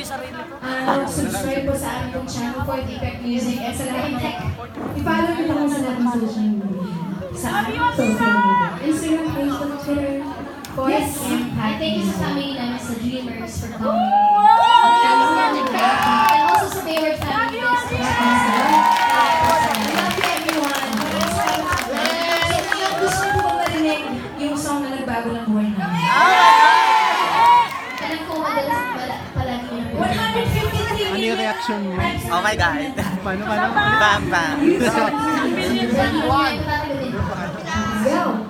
Subscribe po sa aming channel for Defect Music at sa lahat ng i-follow nyo lang sa lahat ng social media. Sa aming social media. Instagram, Facebook, Twitter, Voice, and thank you sa family namin sa Dreamers for coming. And also sa favorite family guys. Love you everyone. So kung gusto mo ba marinig yung song na nagbago ng buhay namin? Alam ko madalas palagi yung 153 Ano yung reaction mo? Oh my God. Paano? Bam, bam. Go!